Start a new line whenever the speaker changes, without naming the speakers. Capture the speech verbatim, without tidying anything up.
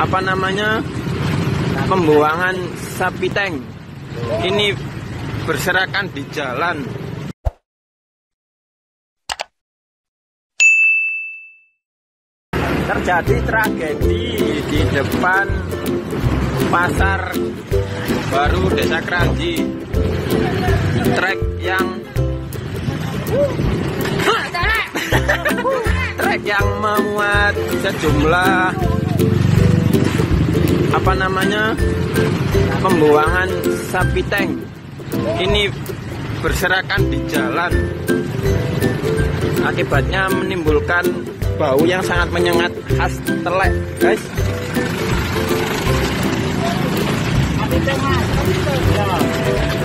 apa namanya pembuangan sapi tank ini berserakan di jalan. Terjadi tragedi di depan pasar baru Desa Kranji. Trek yang trek yang memuat sejumlah apa namanya pembuangan sapi tank ini berserakan di jalan. Akibatnya menimbulkan bau yang sangat menyengat khas telek, guys.
Sapi tank, Mas.